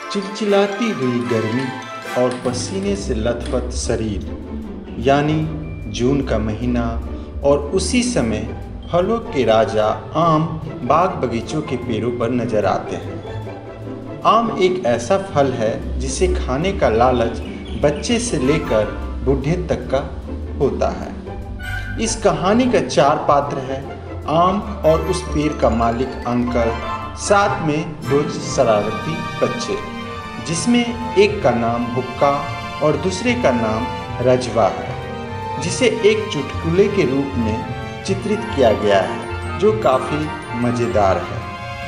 चिलचिलाती हुई गर्मी और पसीने से लथपथ शरीर, यानी जून का महीना, और उसी समय फलों के राजा आम बाग बगीचों के पेड़ों पर नजर आते हैं। आम एक ऐसा फल है जिसे खाने का लालच बच्चे से लेकर बूढ़े तक का होता है। इस कहानी का 4 पात्र है, आम और उस पेड़ का मालिक अंकल, साथ में 2 शरारती बच्चे, जिसमें एक का नाम हुक्का और दूसरे का नाम रजवा है, जिसे एक चुटकुले के रूप में चित्रित किया गया है जो काफ़ी मज़ेदार है।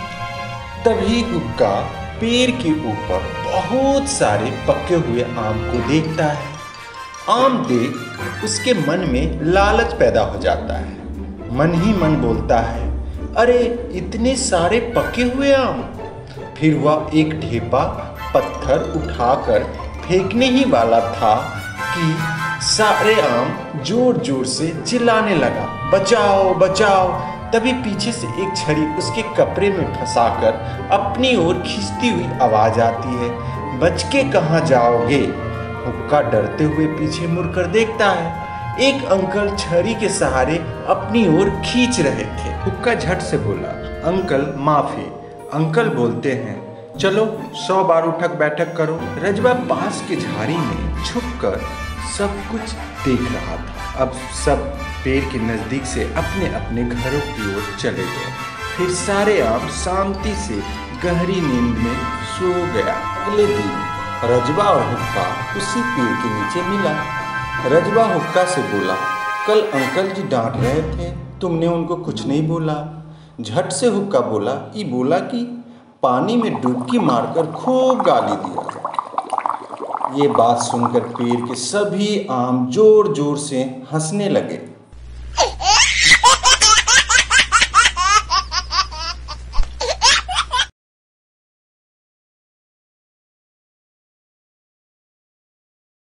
तभी हुक्का पेड़ के ऊपर बहुत सारे पके हुए आम को देखता है। आम देख उसके मन में लालच पैदा हो जाता है। मन ही मन बोलता है, अरे इतने सारे पके हुए आम। फिर वह एक ढेपा पत्थर उठाकर फेंकने ही वाला था कि सारे आम जोर जोर से चिल्लाने लगा, बचाओ बचाओ। तभी पीछे से एक छड़ी उसके कपड़े में फंसाकर अपनी ओर खींचती हुई आवाज आती है, बच के कहाँ जाओगे। हुक्का डरते हुए पीछे मुड़कर देखता है, एक अंकल छड़ी के सहारे अपनी ओर खींच रहे थे। हुक्का झट से बोला, अंकल माफी। अंकल बोलते हैं, चलो 100 बार उठक बैठक करो। रजवा पास के झाड़ी में छुपकर सब कुछ देख रहा था। अब सब पेड़ के नज़दीक से अपने अपने घरों की ओर चले गए। फिर सारे आम शांति से गहरी नींद में सो गया। अगले दिन रजवा और हुक्का उसी पेड़ के नीचे मिला। रजवा हुक्का से बोला, कल अंकल जी डांट रहे थे, तुमने उनको कुछ नहीं बोला। झट से हुक्का बोला, ये बोला कि पानी में डुबकी मारकर खूब गाली दिया। ये बात सुनकर पेड़ के सभी आम जोर जोर से हंसने लगे।